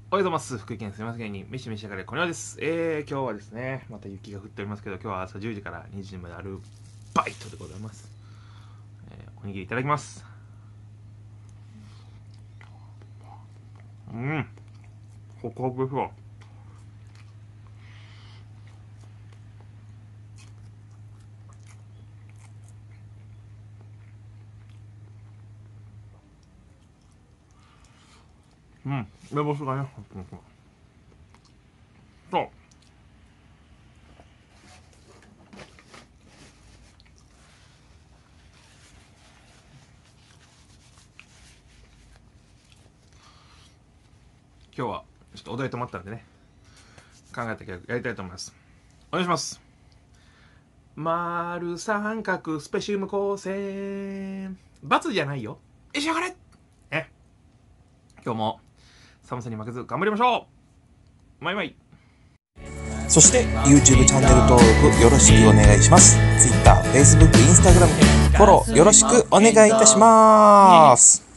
おはようございます。福井県すみませんに飯飯やがれこのようです。今日はですね、また雪が降っておりますけど、今日は朝10時から2時まであるバイトでございます。おにぎりいただきます。ホクホクですわ。梅干しがね、そう。今日はちょっとお題止まったんでね、考えた企画やりたいと思います。お願いします。丸三角スペシウム光線。×じゃないよ。召し上がれ。今日も寒さに負けず頑張りましょう。マイマイ。 そして YouTube チャンネル登録よろしくお願いします。Twitter、Facebook、Instagram フォローよろしくお願いいたします。